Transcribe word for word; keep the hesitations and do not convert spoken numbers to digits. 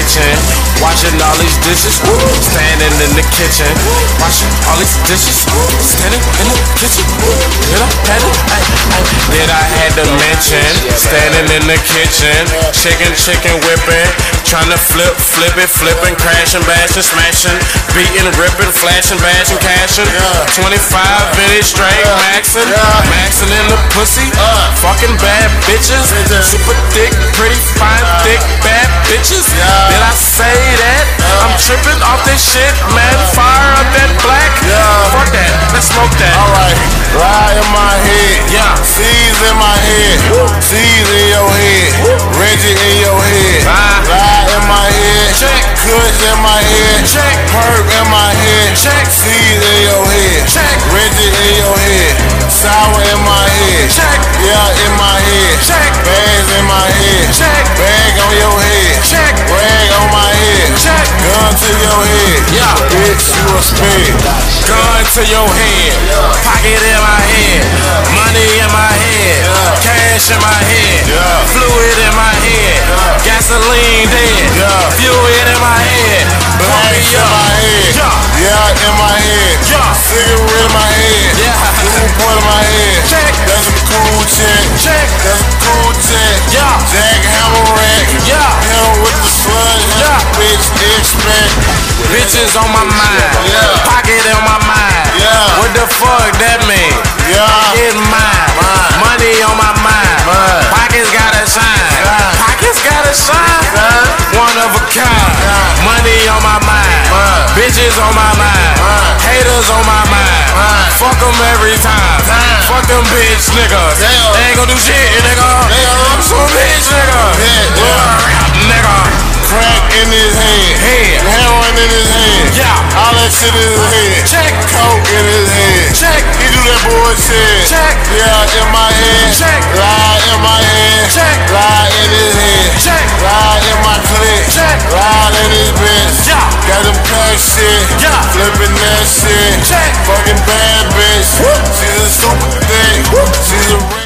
kitchen, washing all these dishes. Standing in the kitchen, washing all these dishes. Standing in the kitchen. Did I had it? Ay, ay. Did I had to mention? Standing in the kitchen, chicken, chicken whipping, trying to flip, flip it, flipping, crashing, bashing, smashing, beating, ripping, flashing, bashing, cashing. twenty-five minutes straight, maxing, maxing in the pussy, fucking bad bitches, super thick, pretty fine, thick, bad bitches. Did I say that? I'm tripping off this shit, man. Fire up that black. Fuck that. Let's smoke that. Alright, lie in my head. Yeah. C's in my head. C's in your head. Reggie in your head. Lie in my head. Check. Kush in my head. Check. Herb in my head. Check. C's in your head. Check. Reggie in your head. Sour in my head. Check. Yeah, in my head. Check. Bags in my head. Check. Bag on your head. Check. Rag on my head. Check. Gun to your head. Yeah. Bitch, you a spade. Gun to your head. Pocket in my head. Money in my head. Cash in my head. Fluid in my head. Gasoline dead. Fluid in my head. Blacks in my head. Yeah, in my head. Cigarette in my head. Newport in my head. Check. That's a cool check. Check. That's a cool check. Yeah. Jackhammer rack. Yeah. Him with the sludge. Yeah. Bitch, expect. Bitches on my mind. Yeah. Pocket on my mind. Yeah. What the fuck that mean? Yeah. Get mine. Mine. Money on my mind. Mine. Pockets gotta shine. Shine. Pockets gotta shine. Shine. One of a kind. Shine. Money on my mind. Mine. Bitches on my mind. Mine. Haters on my mind. Mine. Fuck them every time. Time. Fuck them bitch niggas. Damn. They ain't gon' do shit, nigga. Damn. I'm some bitch nigga. Yeah, Yeah. Nigga. Crack in his hand. Head. Heroin in his hand. Yeah. All that shit in his head. Check. Coke in his head. Check. He do that bullshit. Check. Yeah, in my head. Check. Lie in my head. Check. Lie in his head. Check. Lie in my clip. Check. Lie in his bitch. Yeah. Got him pack shit. Yeah. Flipping that shit. Check. Fucking bad bitch. She's a super thick. She's a